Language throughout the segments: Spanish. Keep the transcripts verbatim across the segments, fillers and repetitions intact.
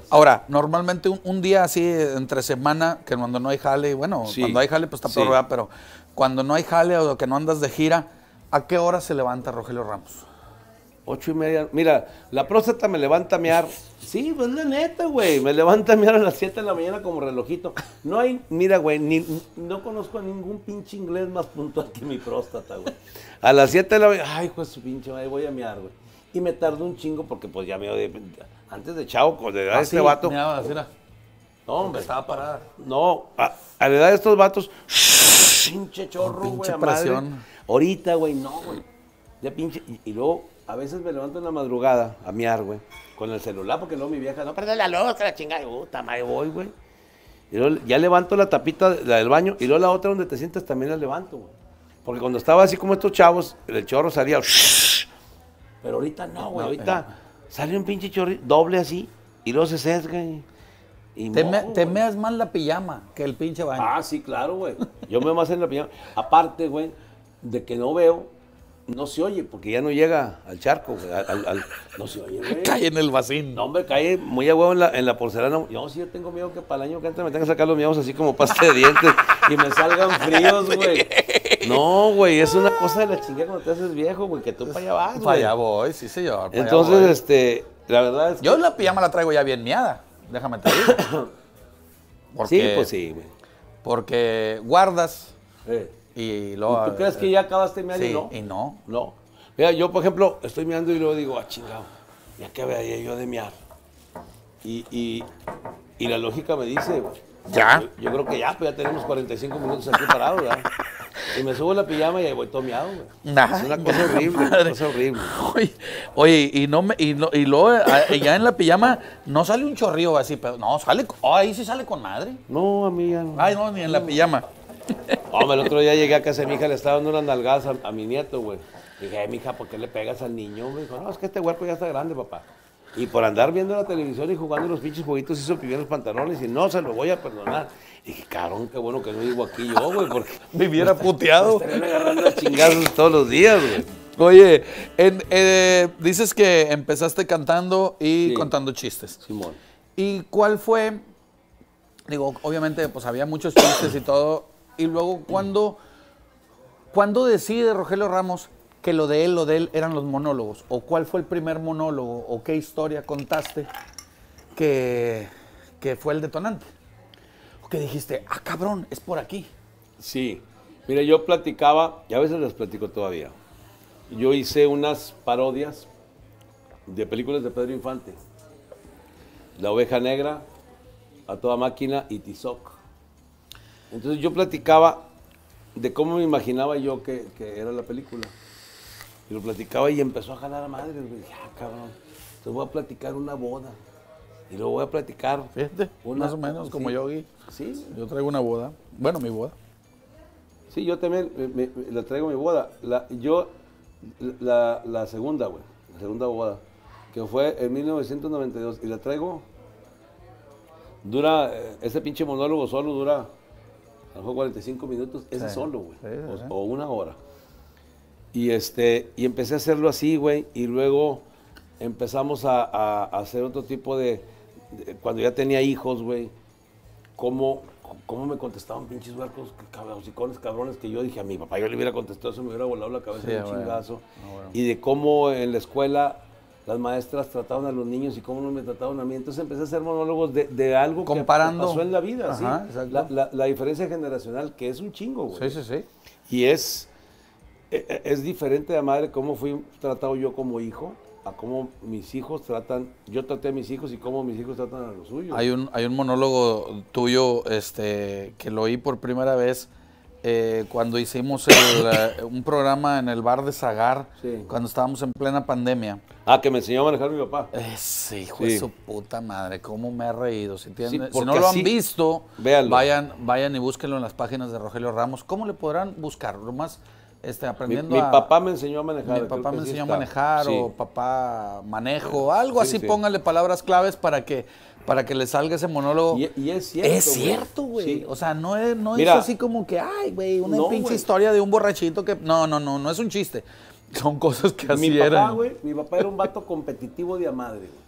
Ahora, normalmente un, un día así entre semana, que cuando no hay jale, bueno, Sí. cuando hay jale pues está peor, Sí. ¿verdad? Pero cuando no hay jale o que no andas de gira, ¿a qué hora se levanta Rogelio Ramos? Ocho y media. Mira, la próstata me levanta a mear. Sí, pues la neta, güey. Me levanta a mear a las siete de la mañana como relojito. No hay, mira, güey, ni, no conozco a ningún pinche inglés más puntual que mi próstata, güey. A las siete de la mañana, ay, pues su pinche madre, voy a mear, güey. Y me tardo un chingo porque pues ya me de, antes de chavo, con la edad de este vato. Miraba, así era, No, hombre. estaba parada. No, a, a la edad de estos vatos, pinche chorro, Pinche güey, a madre. presión. Ahorita, güey, no, güey. Ya pinche, y, y luego a veces me levanto en la madrugada a miar, güey, con el celular, porque luego mi vieja, no, prende la luz, que la chingada, y puta madre, voy, güey. Y luego ya levanto la tapita, la del baño, y luego la otra donde te sientas también la levanto, güey. Porque cuando estaba así como estos chavos, el chorro salía, pero ahorita no, güey, ahorita sale un pinche chorro doble así, y luego se sesga y... y Te, mojo, me, te güey. meas más la pijama que el pinche baño. Ah, sí, claro, güey. Yo me más en la pijama. Aparte, güey, de que no veo, no se oye, porque ya no llega al charco, güey. Al, al- al- no se oye, güey. Cae en el vacín. No, hombre, cae muy a huevo en la, en la porcelana. Yo sí, yo tengo miedo que para el año que entra me tenga que sacar los miados así como pasta de dientes y me salgan fríos, güey. No, güey, es una cosa de la chingada cuando te haces viejo, güey, que tú para allá vas, güey. Para allá voy, sí señor. para allá Entonces, voy. este, la verdad es que... Yo la pijama la traigo ya bien miada, déjame te digo. Porque, Sí, pues sí, güey. Porque guardas Eh. y luego... ¿Y tú crees que ya acabaste de mear Sí, y no? y no. No. Mira, yo, por ejemplo, estoy meando y luego digo, ah, chingado, ya que veía yo de mear. Y, y, y la lógica me dice, ¿Ya? Yo, yo creo que ya, pues ya tenemos cuarenta y cinco minutos aquí parados, ¿verdad? Y me subo la pijama y ahí voy todo meado, güey. Nah, Es una cosa horrible, una madre. cosa horrible. Oye, oye, y no me, y, no, y luego eh, ya en la pijama no sale un chorrillo así, pero no, sale, oh, ahí sí sale con madre. No, a mí ya no. Ay, no, ni en la pijama. Hombre, el otro día llegué a casa de mi hija, le estaba dando unas nalgadas a, a mi nieto, güey. Dije, ay, mija, ¿por qué le pegas al niño? Me dijo, no, es que este huerco ya está grande, papá. Y por andar viendo la televisión y jugando los pinches jueguitos hizo pipí en los pantalones y no se lo voy a perdonar. Y dije, cabrón, qué bueno que no vivo aquí yo, güey, porque Me hubiera puteado. estarían agarrando a chingazos todos los días, güey. Oye, en, eh, dices que empezaste cantando y Sí. contando chistes. Simón. ¿Y cuál fue? Digo, obviamente, pues había muchos chistes y todo. Y luego, ¿cuándo, ¿cuándo decide Rogelio Ramos que lo de él, lo de él eran los monólogos? ¿O cuál fue el primer monólogo? ¿O qué historia contaste que, que fue el detonante? ¿O que dijiste, ah, cabrón, es por aquí? Sí. Mira, yo platicaba, y a veces les platico todavía. Yo hice unas parodias de películas de Pedro Infante. La Oveja Negra, A Toda Máquina y Tizoc. Entonces yo platicaba de cómo me imaginaba yo que, que era la película. Y lo platicaba y empezó a jalar a madre. Y dije, ah, cabrón, te voy a platicar una boda. Y luego voy a platicar... Fíjate, una- más o menos como sí. yo, Gui. Sí, Yo traigo una boda. Bueno, mi boda. sí, yo también me, me- me- la traigo a mi boda. La, yo, la, la segunda, güey, la segunda boda, que fue en mil novecientos noventa y dos. Y la traigo, dura, eh, ese pinche monólogo solo dura, a lo mejor cuarenta y cinco minutos, ese Sí, solo, güey, sí, sí, o, sí. o una hora. Y, este, y empecé a hacerlo así, güey, y luego empezamos a, a- a hacer otro tipo de, de- cuando ya tenía hijos, güey, cómo, cómo me contestaban pinches huercos, cabrones, cabrones, que yo dije a mi papá, yo le hubiera contestado eso, me hubiera volado la cabeza Sí, de un bueno. chingazo. Ah, bueno. Y de cómo en la escuela las maestras trataban a los niños y cómo no me trataban a mí. Entonces empecé a hacer monólogos de, de algo Comparando. que pasó en la vida, Ajá, ¿sí? exacto. La, la- la diferencia generacional, que es un chingo, güey. Sí, sí, sí. Y es, e- e- es diferente de madre cómo fui tratado yo como hijo a cómo mis hijos tratan, yo traté a mis hijos y cómo mis hijos tratan a los suyos. Hay un, hay un monólogo tuyo este, que lo oí por primera vez eh, cuando hicimos el, eh, un programa en el bar de Zagar, Sí. cuando estábamos en plena pandemia. Ah, que me enseñó a manejar mi papá. Ese hijo Sí. de su puta madre, cómo me ha reído. Si, tienen- Sí, si porque no lo han así- visto, véanlo. vayan, vayan y búsquenlo en las páginas de Rogelio Ramos. ¿Cómo le podrán buscar? Lo más este, Mi, aprendiendo mi a... papá me enseñó a manejar. Mi creo papá que me sí enseñó a está. manejar Sí. o papá manejo, algo Sí, así, sí. póngale palabras claves para que, para que le salga ese monólogo. Y, y es cierto. es güey. cierto, güey. Sí. O sea, no es, no Mira. es así como que, ay, güey, una No, pinche güey. historia de un borrachito que... No, no, no, no es un chiste. Son cosas que así Mi papá, eran. güey, mi papá era un vato competitivo de a madre, güey.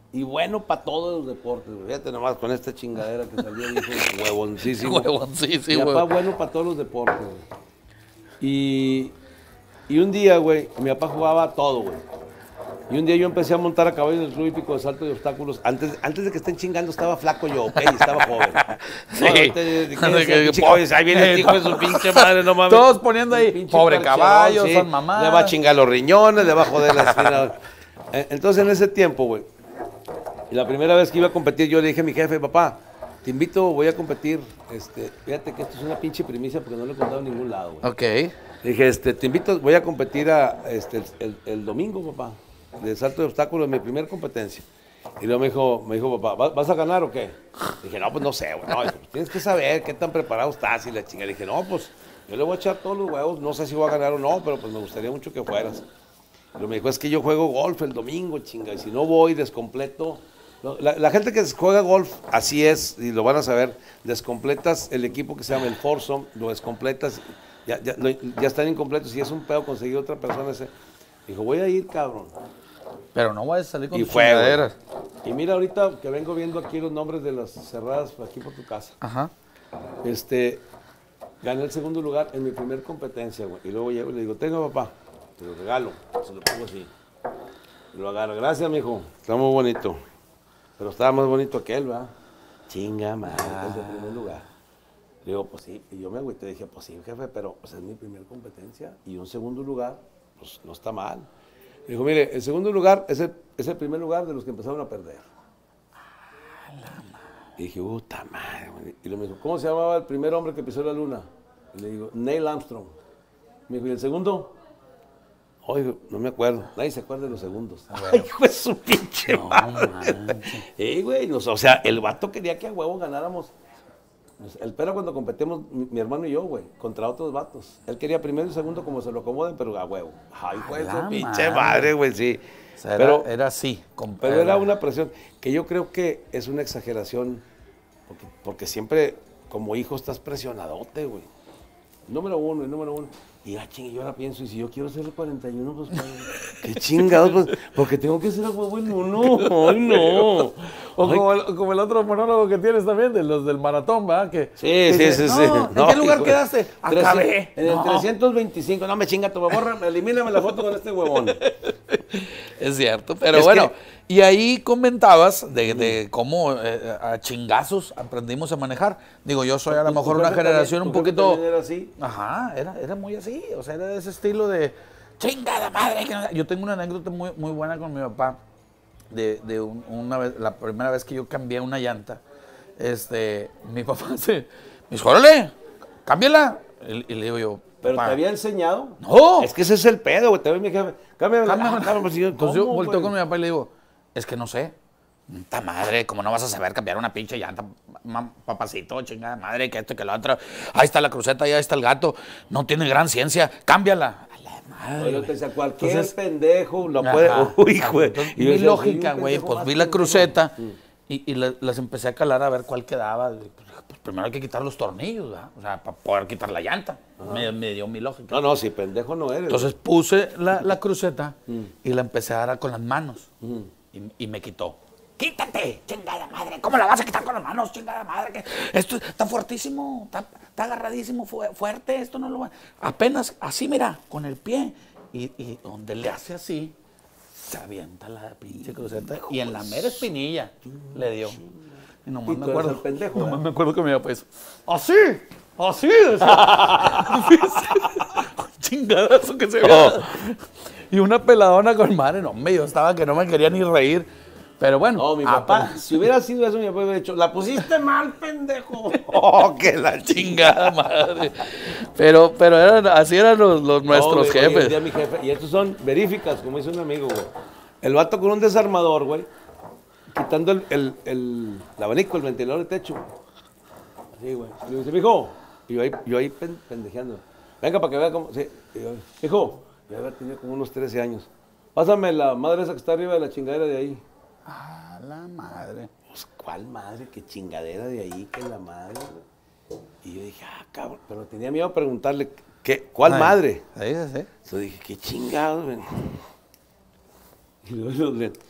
Y bueno para todos los deportes, güey. Fíjate nomás con esta chingadera que salió, dijo, huevoncísimo. Huevoncísimo. Mi papá bueno para todos los deportes, güey. Y, y un día, güey, mi papá jugaba todo, güey. Y un día yo empecé a montar a caballo en el club hípico de salto de obstáculos. Antes, antes de que estén chingando, estaba flaco yo, ok, estaba joven. Sí. No, no te- ¿qué decía, pinche caballo? Ahí viene el hijo de su pinche madre, no mames. Todos poniendo ahí, Pinche pobre parcherón, caballo, sí. son mamás. Le va a chingar los riñones, le va a joder la espina. Eh, Entonces, en ese tiempo, güey, y la primera vez que iba a competir, yo le dije a mi jefe, papá, te invito, voy a competir. Este, fíjate que esto es una pinche primicia porque no lo he contado en ningún lado, güey. Ok. Le dije, este, te invito, voy a competir a, este, el, el- el domingo, papá, de salto de obstáculos, en mi primera competencia. Y luego me dijo, me dijo, papá, ¿vas, vas a ganar o qué? Dije, no, pues no sé, güey. No, dijo, pues tienes que saber qué tan preparado estás y la chingada. Le dije, no, pues yo le voy a echar todos los huevos, no sé si voy a ganar o no, pero pues me gustaría mucho que fueras. Pero me dijo, es que yo juego golf el domingo, chinga, y si no voy, descompleto. No, la, la gente que juega golf, así es, y lo van a saber, descompletas el equipo que se llama el foursome, lo descompletas, ya, ya, lo- ya están incompletos, y es un pedo conseguir otra persona. Ese. Dijo, voy a ir, cabrón. Pero no voy a salir con Y tus fue, chingaderas. güey. Y mira ahorita que vengo viendo aquí los nombres de las cerradas aquí por tu casa. Ajá. Este, gané el segundo lugar en mi primer competencia, güey. Y luego llego y le digo, tenga papá, te lo regalo, se lo pongo así. Y lo agarro, gracias, mijo, está muy bonito. Pero estaba más bonito aquel, ¿verdad? Chinga madre, es el primer lugar. Le digo, pues sí, y yo me agüité, dije, pues sí, jefe, pero pues es mi primera competencia. Y un segundo lugar, pues no está mal. Le dijo, mire, el segundo lugar es el, es el primer lugar de los que empezaron a perder. Y dije, puta madre, güey. Y luego me dijo, ¿cómo se llamaba el primer hombre que pisó la luna? Y le digo, Neil Armstrong. Me dijo, ¿y el segundo? Oye, no me acuerdo. Nadie se acuerda de los segundos. Ay, hijo de su pinche No, madre. manches. Eh, güey, nos- o sea, el vato quería que a huevo ganáramos. Pues, el pero cuando competimos, mi, mi hermano y yo, güey, contra otros vatos. Él quería primero y segundo como se lo acomoden, pero a huevo. Ay, hijo de la su pinche madre. madre, güey, sí. O sea, era, pero, era así. con- pero era una presión que yo creo que es una exageración, porque, porque siempre como hijo estás presionadote, güey. Número uno, el número uno. Y ah, chingue, yo ahora pienso, y si yo quiero ser el cuarenta y uno, pues, pues, qué chingados, pues, porque tengo que ser a huevo el uno. Ay, no. O como el, como el otro monólogo que tienes también, de los del maratón, ¿verdad? Que, Sí, que sí, dice, sí, sí. "No, ¿en No, qué lugar hijo, quedaste? Acabé. En el No. trescientos veinticinco, no me chinga, tu borra, elimíname la foto con este huevón. Es cierto, pero Es bueno, que- y ahí comentabas de, de cómo eh, a chingazos aprendimos a manejar. Digo, yo soy a lo ¿Tu- mejor tu una jefe generación también- un tu jefe poquito... también era así? Ajá, era, era muy así, o sea, era de ese estilo de chingada madre. que no-". Yo tengo una anécdota muy, muy buena con mi papá, de, de un- una vez, la primera vez que yo cambié una llanta, este, mi papá se, me dijo, órale, cámbiala. Y, y le digo yo, ¿Pero "Papá, te había enseñado? No. Es que ese es el pedo, güey. Te ve mi jefe. Cámbiame. cámbiamela". Ah, cámbiame, pues, y yo, Entonces yo ¿cómo, volteo güey? con mi papá y le digo, es que no sé. ¡Ta madre! ¿Cómo no vas a saber cambiar una pinche llanta, ma- papacito, chingada madre, que esto y que lo otro? Ahí está la cruceta, ahí está el gato. No tiene gran ciencia, cámbiala. A la madre. Pero te güey. decía, cualquier Entonces, pendejo lo ajá, puede. Uy, exacto. güey. Entonces, Y yo mi decía, lógica, "Soy un güey, pendejo pues más vi la pendejo". cruceta Mm. y, y la- las empecé a calar a ver cuál quedaba. Y, Pues, pues, primero hay que quitar los tornillos, ¿verdad? O sea, para poder quitar la llanta. Me, me dio mi lógica. No, no, si pendejo no eres. Entonces puse la, la cruceta Mm. y la empecé a dar con las manos. Y, y me quitó. ¡Quítate, chingada madre! ¿Cómo la vas a quitar con las manos, chingada madre? que Esto está fuertísimo, está, está agarradísimo, fu- fuerte, esto no lo va... Apenas así, mira, con el pie. Y, y donde le hace así, se avienta la pinche cruceta y en la mera espinilla le dio. Y nomás Y me tú eres acuerdo, el pendejo, nomás ¿verdad? me acuerdo que me papá hizo, así, así, decía. Un chingadazo que se veía. Y una peladona con madre, no, hombre, yo estaba que no me quería ni reír. Pero bueno, No, mi ah, papá, pues, si hubiera sido eso, mi papá hubiera dicho, la pusiste mal, pendejo. Oh, que la chingada madre. Pero, pero eran, así eran los, los nuestros No, güey, oye, jefes. un día mi jefe, y estos son veríficas, como dice un amigo, güey. El vato con un desarmador, güey, quitando el, el, el, el abanico, el ventilador de techo. Así, güey. Y le dice, mijo, y yo ahí, yo ahí pen- pendejeando. Venga, para que vea cómo. Sí, y yo, mijo, yo había tenido como unos trece años. Pásame la madre esa que está arriba de la chingadera de ahí. Ah, la madre. Pues, ¿cuál madre? ¿Qué chingadera de ahí? ¿Qué la madre? Güey? Y yo dije, ah, cabrón. Pero tenía miedo a preguntarle, ¿qué, ¿cuál Ay, madre? Sí, sí, sí. Entonces dije, qué chingados, güey. Y luego le-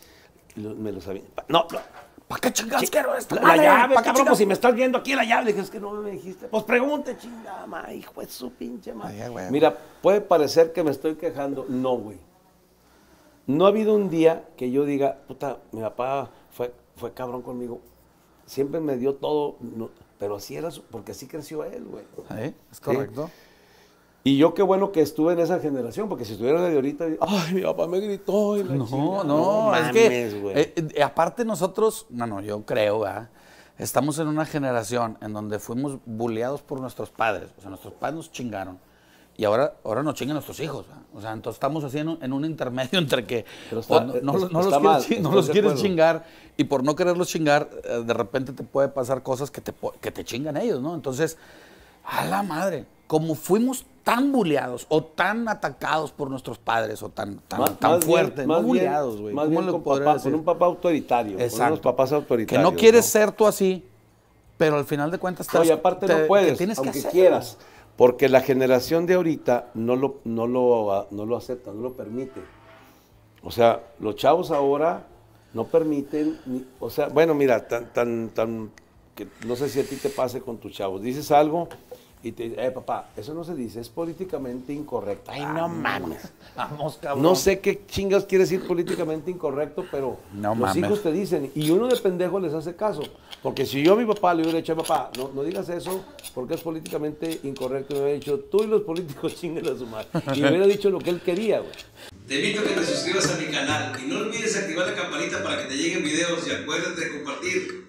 Y lo- me lo sabía. No, no. ¿Para qué chingados quiero esto? La, la madre? llave, ¿Pa' qué cabrón, chingados? pues si me estás viendo aquí la llave. Le dije, es que no me dijiste. Pues pregunte, chingada, ma, hijo de su pinche madre. Ay, güey. Mira, puede parecer que me estoy quejando. No, güey. No ha habido un día que yo diga, puta, mi papá fue, fue cabrón conmigo. Siempre me dio todo, no, pero así era, su- porque así creció él, güey. Sí, es correcto. Y yo qué bueno que estuve en esa generación, porque si estuviera de ahorita, ay, mi papá me gritó. Y la No, chingada. no, es mames, que güey. eh, eh, aparte nosotros, bueno, yo creo, ¿verdad? Estamos en una generación en donde fuimos bulleados por nuestros padres, o sea, nuestros padres nos chingaron y ahora, ahora nos chingan nuestros hijos, ¿verdad? O sea, entonces estamos así en un, en un intermedio entre que Pero está- pues, no, no es- los- no está los mal, quieres, chi- no estoy los de quieres acuerdo. chingar y por no quererlos chingar, eh, de repente te puede pasar cosas que te, po- que te chingan ellos, ¿no? Entonces, a la madre, como fuimos tan bulleados o tan atacados por nuestros padres o tan, tan, Más- tan más bien- fuertes, más no bien- bulleados, güey. Más ¿Cómo bien le con, podría papá, decir? con un papá autoritario, con Exacto. unos papás Que autoritarios. no quieres ¿no? ser tú así, pero al final de cuentas No, y estás- aparte te- no que puedes, tienes que aunque hacerlo. quieras, porque la generación de ahorita no lo, no, lo, no lo acepta, no lo permite. O sea, los chavos ahora no permiten, ni- o sea, bueno, mira, tan, tan, tan, que no sé si a ti te pase con tus chavos, dices algo y te dice, eh, papá, eso no se dice, es políticamente incorrecto. Ay, no mames. Vamos, cabrón. No sé qué chingas quiere decir políticamente incorrecto, pero No los mames. hijos te dicen, y uno de pendejo les hace caso. Porque si yo a mi papá le hubiera dicho, papá, no, no digas eso porque es políticamente incorrecto, me hubiera dicho, tú y los políticos chinguen a su madre. Y me hubiera dicho lo que él quería, güey. Te invito a que te suscribas a mi canal y no olvides activar la campanita para que te lleguen videos y acuérdate de compartir.